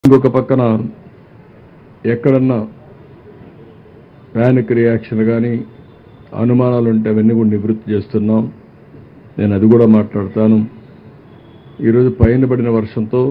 ఇంకొక పక్కన ఎక్కడన్నా ప్యానిక్ రియాక్షన్ కానీ అనుమానాలు ఉంటే అవన్నీ కూడా నివృత్తి చేస్తున్నాం. నేను అది కూడా మాట్లాడతాను. ఈరోజు పైన పడిన వర్షంతో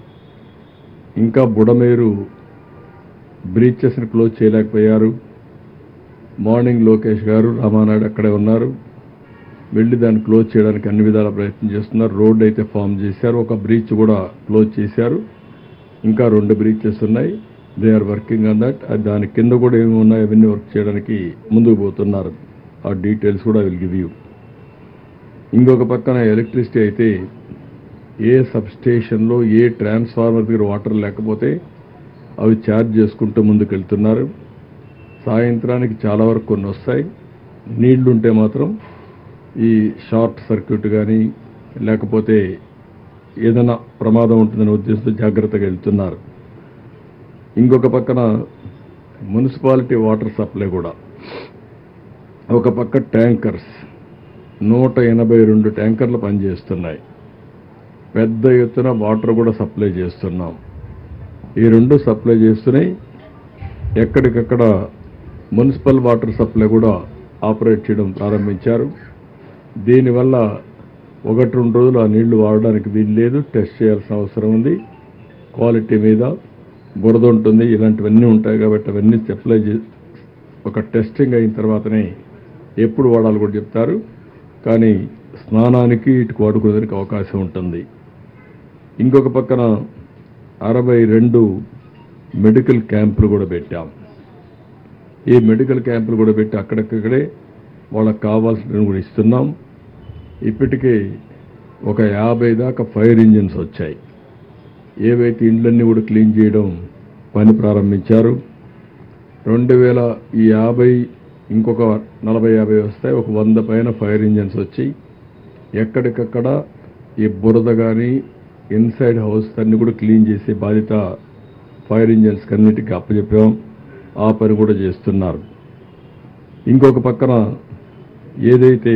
ఇంకా బుడమేరు బ్రీచెస్ని క్లోజ్ చేయలేకపోయారు. మార్నింగ్ లోకేష్ గారు రామానాయుడు అక్కడే ఉన్నారు. వెళ్ళి దాన్ని క్లోజ్ చేయడానికి అన్ని విధాల ప్రయత్నం చేస్తున్నారు. రోడ్డు అయితే ఫామ్ చేశారు. ఒక బ్రీచ్ కూడా క్లోజ్ చేశారు. ఇంకా 2 బ్రీచెస్ ఉన్నాయి. They are working on that. దాని కింద కూడా ఏమి ఉన్నాయి అవన్నీ వర్క్ చేయడానికి ముందుకు పోతున్నారు. ఆ డీటెయిల్స్ కూడా విల్ గివ్ యూ. ఇంకొక పక్కన ఎలక్ట్రిసిటీ అయితే ఏ సబ్స్టేషన్లో ఏ ట్రాన్స్ఫార్మర్ దగ్గర వాటర్ లేకపోతే అవి ఛార్జ్ చేసుకుంటూ ముందుకు వెళ్తున్నారు. సాయంత్రానికి చాలా వరకు కొన్ని వస్తాయి. నీళ్లుంటే మాత్రం ఈ షార్ట్ సర్క్యూట్ కానీ లేకపోతే ఏదైనా ప్రమాదం ఉంటుందనే ఉద్దేశంతో జాగ్రత్తగా వెళ్తున్నారు. ఇంకొక పక్కన మున్సిపాలిటీ వాటర్ సప్లై కూడా ఒక పక్క ట్యాంకర్స్ 182 ట్యాంకర్లు పనిచేస్తున్నాయి. పెద్ద ఎత్తున వాటర్ కూడా సప్లై చేస్తున్నాం. ఈ 2 సప్లై చేస్తున్నాయి. ఎక్కడికక్కడ మున్సిపల్ వాటర్ సప్లై కూడా ఆపరేట్ చేయడం ప్రారంభించారు. దీనివల్ల 1-2 రోజులు ఆ నీళ్లు వాడడానికి వీలు లేదు. టెస్ట్ చేయాల్సిన అవసరం ఉంది. క్వాలిటీ మీద బురద ఉంటుంది, ఇలాంటివన్నీ ఉంటాయి కాబట్టి అవన్నీ సప్లై ఒక టెస్టింగ్ అయిన తర్వాతనే ఎప్పుడు వాడాలి కూడా చెప్తారు. కానీ స్నానానికి ఇటు వాడుకోవడానికి అవకాశం ఉంటుంది. ఇంకొక పక్కన 62 మెడికల్ క్యాంపులు కూడా పెట్టాం. ఈ మెడికల్ క్యాంపులు కూడా పెట్టి అక్కడక్కడే వాళ్ళకి కావాల్సినవి కూడా ఇస్తున్నాం. ఇప్పటికే ఒక 50 దాకా ఫైర్ ఇంజిన్స్ వచ్చాయి. ఏవైతే ఇండ్లన్నీ కూడా క్లీన్ చేయడం పని ప్రారంభించారు. 2050 ఇంకొక 40-50 వస్తాయి. ఒక 100 పైన ఫైర్ ఇంజిన్స్ వచ్చి ఎక్కడికక్కడ ఈ బురద కానీ ఇన్సైడ్ హౌస్ అన్ని కూడా క్లీన్ చేసే బాధ్యత ఫైర్ ఇంజిన్స్ అన్నిటికీ అప్పచెప్పాం. ఆ పని కూడా చేస్తున్నారు. ఇంకొక పక్కన ఏదైతే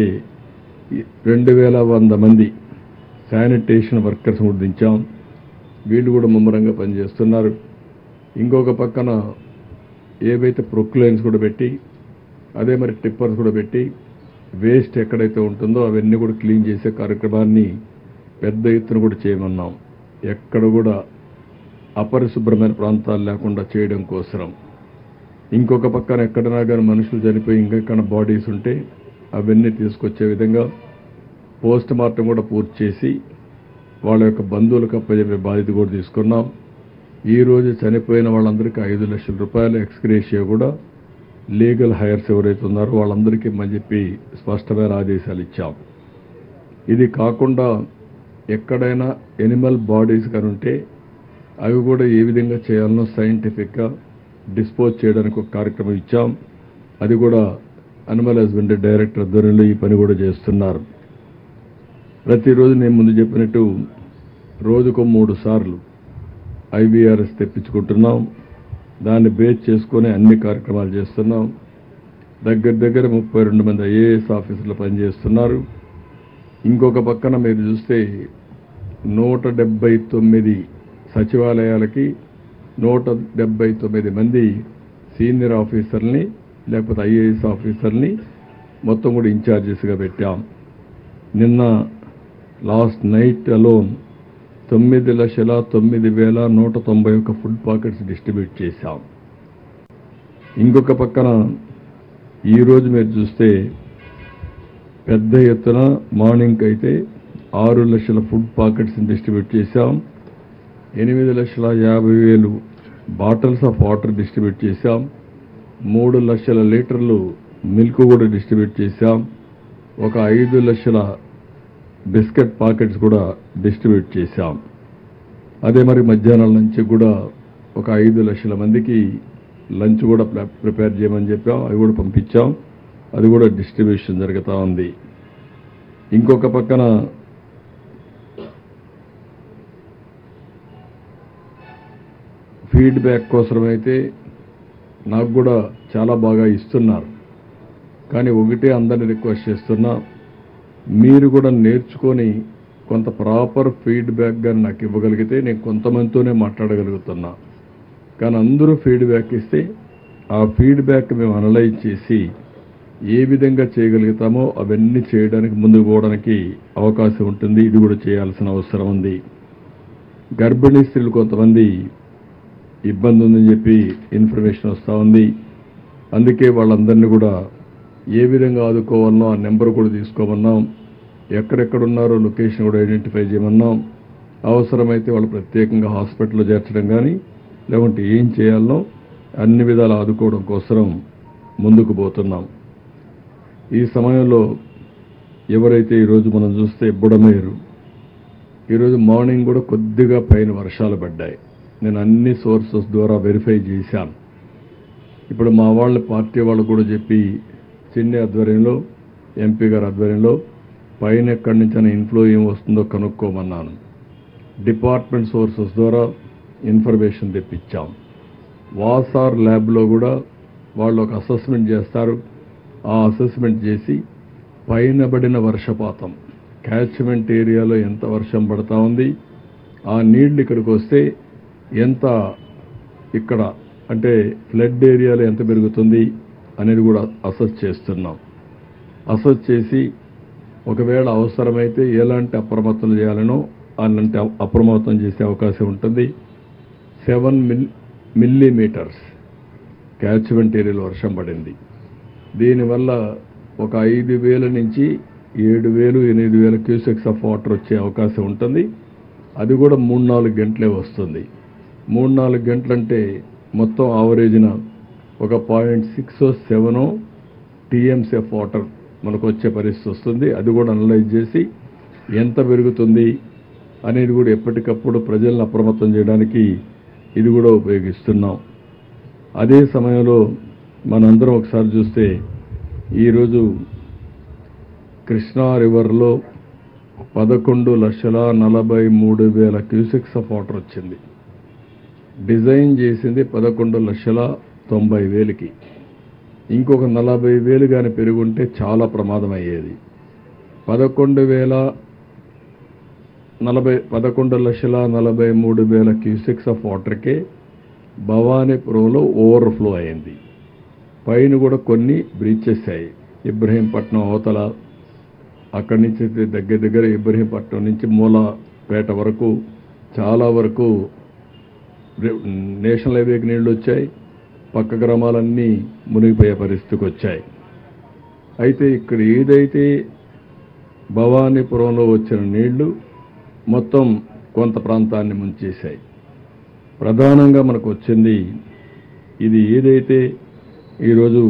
2100 మంది శానిటేషన్ వర్కర్స్ కూడా దించాం. వీళ్ళు కూడా ముమ్మరంగా పనిచేస్తున్నారు. ఇంకొక పక్కన ఏవైతే ప్రొక్లైన్స్ కూడా పెట్టి అదే మరి టిప్పర్స్ కూడా పెట్టి వేస్ట్ ఎక్కడైతే ఉంటుందో అవన్నీ కూడా క్లీన్ చేసే కార్యక్రమాన్ని పెద్ద ఎత్తున కూడా చేయమన్నాం. ఎక్కడ కూడా అపరిశుభ్రమైన ప్రాంతాలు లేకుండా చేయడం కోసం. ఇంకొక పక్కన ఎక్కడైనా కానీ మనుషులు చనిపోయి ఇంకెక్కడ బాడీస్ ఉంటే అవన్నీ తీసుకొచ్చే విధంగా పోస్ట్ మార్టం కూడా పూర్తి చేసి వాళ్ళ యొక్క బంధువులకు అప్పచెప్పే బాధ్యత కూడా తీసుకున్నాం. ఈరోజు చనిపోయిన వాళ్ళందరికీ 5 లక్షల రూపాయల ఎక్స్గ్రేషియా కూడా లీగల్ హైర్స్ ఎవరైతే ఉన్నారో వాళ్ళందరికీ ఇమ్మని చెప్పి స్పష్టమైన ఆదేశాలు ఇచ్చాం. ఇది కాకుండా ఎక్కడైనా ఎనిమల్ బాడీస్ కానీ ఉంటే అవి కూడా ఏ విధంగా చేయాలనో సైంటిఫిక్గా డిస్పోజ్ చేయడానికి ఒక కార్యక్రమం ఇచ్చాం. అది కూడా అనిమల్ హస్బెండరీ డైరెక్టర్ ఆధ్వర్యంలో ఈ పని కూడా చేస్తున్నారు. ప్రతిరోజు నేను ముందు చెప్పినట్టు రోజుకు 3 సార్లు IVRS తెప్పించుకుంటున్నాం. దాన్ని బేస్ చేసుకొని అన్ని కార్యక్రమాలు చేస్తున్నాం. దగ్గర 32 మంది IAS ఆఫీసర్లు పనిచేస్తున్నారు. ఇంకొక పక్కన మీరు చూస్తే 179 సచివాలయాలకి 179 మంది సీనియర్ ఆఫీసర్ని లేకపోతే IAS ఆఫీసర్ని మొత్తం కూడా ఇన్ఛార్జెస్గా పెట్టాం. నిన్న last night alone 9,09,191 food packets distribute చేశాం. ఇంకొక పక్కన ఈరోజు మీరు చూస్తే పెద్ద ఎత్తున మార్నింగ్ అయితే 6 లక్షల ఫుడ్ పాకెట్స్ని డిస్ట్రిబ్యూట్ చేశాం. 8,50,000 బాటిల్స్ ఆఫ్ వాటర్ డిస్ట్రిబ్యూట్ చేశాం. 3 లక్షల లీటర్లు మిల్క్ కూడా డిస్ట్రిబ్యూట్ చేశాం. ఒక 5 లక్షల బిస్కెట్ పాకెట్స్ కూడా డిస్ట్రిబ్యూట్ చేశాం. అదే మరి మధ్యాహ్నం నుంచి కూడా ఒక 5 లక్షల మందికి లంచ్ కూడా ప్రిపేర్ చేయమని చెప్పాం. అవి కూడా పంపించాం. అది కూడా డిస్ట్రిబ్యూషన్ జరుగుతూ ఉంది. ఇంకొక పక్కన ఫీడ్బ్యాక్ కోసమైతే నాకు కూడా చాలా బాగా ఇస్తున్నారు. కానీ ఒకటే అందరిని రిక్వెస్ట్ చేస్తున్నా, మీరు కూడా నేర్చుకొని కొంత ప్రాపర్ ఫీడ్బ్యాక్ కానీ నాకు ఇవ్వగలిగితే నేను కొంతమందితోనే మాట్లాడగలుగుతున్నా. కానీ అందరూ ఫీడ్బ్యాక్ ఇస్తే ఆ ఫీడ్బ్యాక్ మేము అనలైజ్ చేసి ఏ విధంగా చేయగలుగుతామో అవన్నీ చేయడానికి ముందుకు పోవడానికి అవకాశం ఉంటుంది. ఇది కూడా చేయాల్సిన అవసరం ఉంది. గర్భిణీ స్త్రీలు కొంతమంది ఇబ్బంది ఉందని చెప్పి ఇన్ఫర్మేషన్ వస్తూ ఉంది. అందుకే వాళ్ళందరినీ కూడా ఏ విధంగా ఆదుకోవాలనో ఆ నెంబర్ కూడా తీసుకోమన్నాం. ఎక్కడెక్కడున్నారో లొకేషన్ కూడా ఐడెంటిఫై చేయమన్నాం. అవసరమైతే వాళ్ళు ప్రత్యేకంగా హాస్పిటల్లో చేర్చడం కానీ లేకుంటే ఏం చేయాలనో అన్ని విధాలు ఆదుకోవడం కోసం ముందుకు పోతున్నాం. ఈ సమయంలో ఎవరైతే ఈరోజు మనం చూస్తే బుడమేరు, ఈరోజు మార్నింగ్ కూడా కొద్దిగా పైన వర్షాలు పడ్డాయి. నేను అన్ని సోర్సెస్ ద్వారా వెరిఫై చేశాను. ఇప్పుడు మా వాళ్ళ పార్టీ వాళ్ళు కూడా చెప్పి చిన్ని ఆధ్వర్యంలో, ఎంపీ గారి ఆధ్వర్యంలో పైన ఎక్కడి నుంచి ఇన్ఫ్లో ఏం వస్తుందో కనుక్కోమన్నాను. డిపార్ట్మెంట్ సోర్సెస్ ద్వారా ఇన్ఫర్మేషన్ తెప్పించాం. వాసార్ ల్యాబ్లో కూడా వాళ్ళు ఒక అసెస్మెంట్ చేస్తారు. ఆ అసెస్మెంట్ చేసి పైన పడిన వర్షపాతం, క్యాచ్మెంట్ ఏరియాలో ఎంత వర్షం పడతా ఉంది, ఆ నీళ్లు ఇక్కడికి వస్తే ఎంత ఇక్కడ అంటే ఫ్లడ్ ఏరియాలో ఎంత పెరుగుతుంది అనేది కూడా అసెస్ చేస్తున్నాం. అసెస్ చేసి ఒకవేళ అవసరమైతే ఎలాంటి అప్రమత్తం చేయాలనో అలాంటి అప్రమత్తం చేసే అవకాశం ఉంటుంది. 7 మిల్లీమీటర్స్ క్యాచ్మెంట్ ఏరియాలో వర్షం పడింది. దీనివల్ల ఒక 5,000 నుంచి 7,000, 8,000 క్యూసెక్స్ ఆఫ్ వాటర్ వచ్చే అవకాశం ఉంటుంది. అది కూడా 3-4 గంటలే వస్తుంది. 3-4 గంటలంటే మొత్తం ఆవరేజ్న ఒక 0.6-7 టీఎంసీ ఆఫ్ వాటర్ మనకు వచ్చే పరిస్థితి వస్తుంది. అది కూడా అనలైజ్ చేసి ఎంత పెరుగుతుంది అనేది కూడా ఎప్పటికప్పుడు ప్రజలను అప్రమత్తం చేయడానికి ఇది కూడా ఉపయోగిస్తున్నాం. అదే సమయంలో మనందరం ఒకసారి చూస్తే ఈరోజు కృష్ణా రివర్లో 11,43,000 క్యూసెక్స్ ఆఫ్ వాటర్ వచ్చింది. డిజైన్ చేసింది 11,90,000కి. ఇంకొక 40,000 కానీ పెరుగుంటే చాలా ప్రమాదం అయ్యేది. 11,43,000 క్యూసెక్స్ ఆఫ్ వాటర్కే భవానీపురంలో ఓవర్ఫ్లో అయింది. పైన కూడా కొన్ని బ్రీచెస్ అయ్యాయి. ఇబ్రహీంపట్నం అవతల అక్కడి నుంచి దగ్గర ఇబ్రహీంపట్నం నుంచి మూలపేట వరకు చాలా వరకు నేషనల్ హైవేకి నీళ్లు వచ్చాయి. పక్క గ్రామాలన్నీ మునిగిపోయే పరిస్థితికి వచ్చాయి. అయితే ఇక్కడ ఏదైతే భవానీపురంలో వచ్చిన నీళ్లు మొత్తం కొంత ప్రాంతాన్ని ముంచేశాయి. ప్రధానంగా మనకు వచ్చింది ఇది ఏదైతే ఈరోజు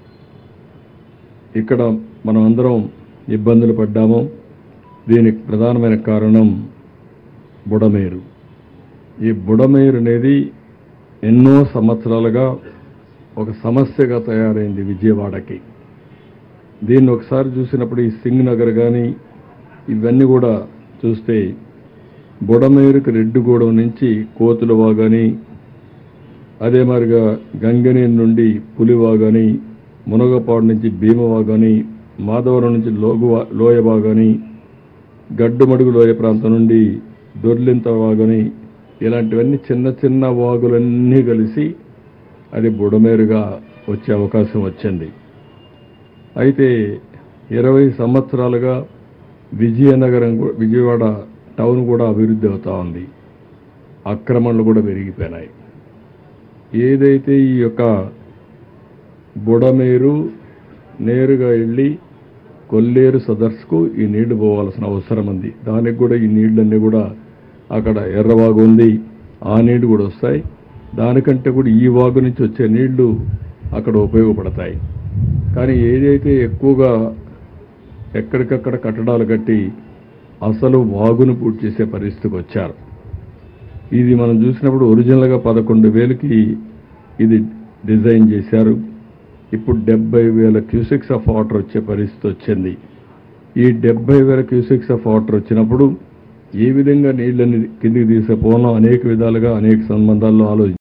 ఇక్కడ మనం అందరం ఇబ్బందులు పడ్డామో దీనికి ప్రధానమైన కారణం బుడమేరు. ఈ బుడమేరు అనేది ఎన్నో సంవత్సరాలుగా ఒక సమస్యగా తయారైంది విజయవాడకి. దీన్ని ఒకసారి చూసినప్పుడు ఈ సింగ్ నగర్ కానీ ఇవన్నీ కూడా చూస్తే బుడమేరుకి రెడ్డిగూడెం నుంచి కోతులవాగని, అదే మాదిరిగా గంగనేని నుండి పులివాగని, మునగపాడు నుంచి భీమవాగని, మాధవరం నుంచి లోయవాగని, గడ్డుమడుగు లోయ ప్రాంతం నుండి దొర్లింత వాగని, ఇలాంటివన్నీ చిన్న చిన్న వాగులన్నీ కలిసి అది బుడమేరుగా వచ్చే అవకాశం వచ్చింది. అయితే 20 సంవత్సరాలుగా విజయవాడ టౌన్ కూడా అభివృద్ధి అవుతూ ఉంది. ఆక్రమణలు కూడా పెరిగిపోయినాయి. ఏదైతే ఈ యొక్క బుడమేరు నేరుగా వెళ్ళి కొల్లేరు సదర్స్కు ఈ నీళ్లు పోవాల్సిన అవసరం ఉంది. దానికి కూడా ఈ నీళ్ళన్నీ కూడా అక్కడ ఎర్రవాగు ఉంది, ఆ నీళ్లు కూడా వస్తాయి. దానికంటే కూడా ఈ వాగు నుంచి వచ్చే నీళ్లు అక్కడ ఉపయోగపడతాయి. కానీ ఏదైతే ఎక్కువగా ఎక్కడికక్కడ కట్టడాలు కట్టి అసలు వాగును పూర్తి చేసే పరిస్థితికి వచ్చారు. ఇది మనం చూసినప్పుడు ఒరిజినల్గా 11,000కి ఇది డిజైన్ చేశారు. ఇప్పుడు 70,000 క్యూసెక్స్ ఆఫ్ వాటర్ వచ్చే పరిస్థితి వచ్చింది. ఈ 70,000 క్యూసెక్స్ ఆఫ్ వాటర్ వచ్చినప్పుడు ఏ విధంగా నీళ్ళని కిందికి తీసుకుపోవడం అనేక విధాలుగా అనేక సంబంధాల్లో ఆలోచించారు.